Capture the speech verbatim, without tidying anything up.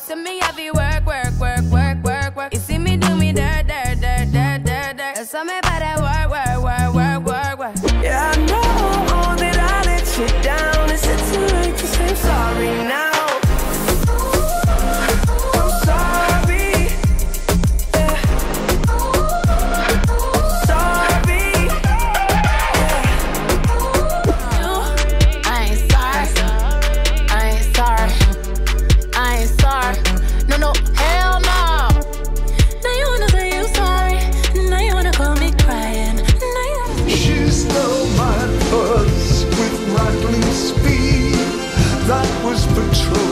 to me, I be work, work, work, work, work, work. You see me do me dirt, dirt, dirt, dirt, dirt, dirt. There's something about that work, work, work, work, work, work. Yeah, I know that I let you down. Is it too late to say sorry now? That was patrol.